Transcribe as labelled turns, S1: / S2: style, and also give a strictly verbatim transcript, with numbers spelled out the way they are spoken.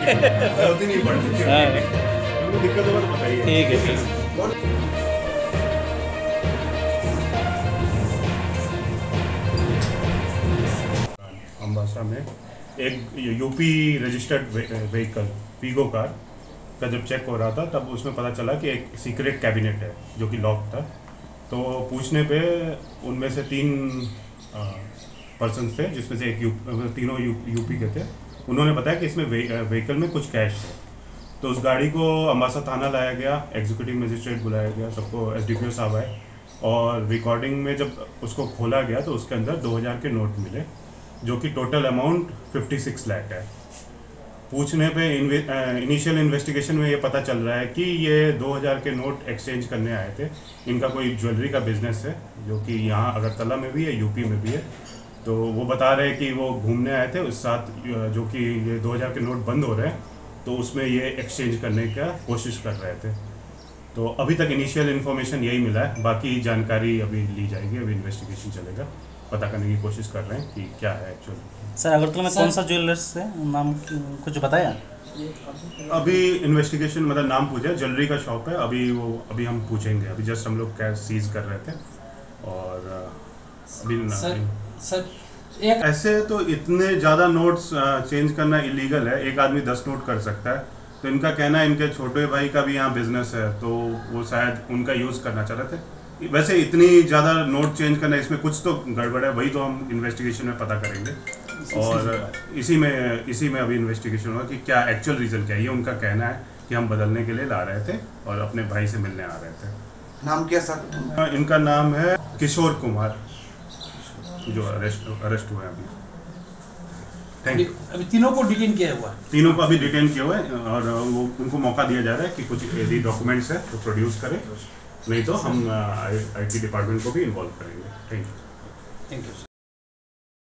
S1: गलती नहीं पड़ती।
S2: हाँ
S1: दिक्कत होगा तो बताइए।
S2: ठीक है ठीक है।
S1: अम्बासा में एक यूपी रजिस्टर्ड व्हीकल पीगो कार का जब चेक हो रहा था तब उसमें पता चला कि एक सीक्रेट कैबिनेट है जो कि लॉक था। तो पूछने पे उनमें से तीन पर्सन थे जिसमें से एक यू तीनों यू, यूपी के थे। उन्होंने बताया कि इसमें व्हीकल में कुछ कैश है। तो उस गाड़ी को अम्बासा थाना लाया गया, एग्जीक्यूटिव मजिस्ट्रेट बुलाया गया, सबको एस डी पी ओ साहब आए और रिकॉर्डिंग में जब उसको खोला गया तो उसके अंदर दो हज़ार के नोट मिले जो कि टोटल अमाउंट छप्पन लाख है। पूछने पे इनिशियल इन्वेस्टिगेशन में ये पता चल रहा है कि ये दो हज़ार के नोट एक्सचेंज करने आए थे। इनका कोई ज्वेलरी का बिजनेस है जो कि यहाँ अगरतला में भी है, यूपी में भी है। तो वो बता रहे हैं कि वो घूमने आए थे उस साथ जो कि ये दो हज़ार के नोट बंद हो रहे हैं तो उसमें ये एक्सचेंज करने का कोशिश कर रहे थे। तो अभी तक इनिशियल इन्फॉर्मेशन यही मिला है, बाकी जानकारी अभी ली जाएगी, अभी इन्वेस्टिगेशन चलेगा, पता करने की कोशिश कर रहे हैं कि क्या है एक्चुअली।
S2: सर अगरतला में कौन सा ज्वेलर्स है, नाम कुछ बताया?
S1: अभी इन्वेस्टिगेशन मतलब नाम पूछा, ज्वेलरी का शॉप है, अभी वो अभी हम पूछेंगे, अभी जस्ट हम लोग कैश सीज कर रहे थे और अभी
S3: सर, सर
S1: एक ऐसे तो इतने ज़्यादा नोट्स चेंज करना इलीगल है, एक आदमी दस नोट कर सकता है। तो इनका कहना है इनके छोटे भाई का भी यहाँ बिजनेस है तो वो शायद उनका यूज़ करना चाह रहे थे। वैसे इतनी ज़्यादा नोट चेंज करना, इसमें कुछ तो गड़बड़ है, वही तो हम इन्वेस्टिगेशन में पता करेंगे और इसी में इसी में अभी इन्वेस्टिगेशन होगा कि क्या एक्चुअल रीज़न क्या है। ये उनका कहना है कि हम बदलने के लिए ला रहे थे और अपने भाई से मिलने आ रहे थे।
S4: नाम क्या सर?
S1: इनका नाम है किशोर कुमार, जो अरेस्ट अरेस्ट हुए अभी। Thank you.
S3: अभी तीनों को डिटेन किया हुआ है?
S1: तीनों को अभी डिटेन किया हुआ है और वो उनको मौका दिया जा रहा है कि कुछ यदि डॉक्यूमेंट्स है तो प्रोड्यूस करें, नहीं तो हम आई टी डिपार्टमेंट को भी इन्वॉल्व करेंगे। Thank you.
S3: Thank you.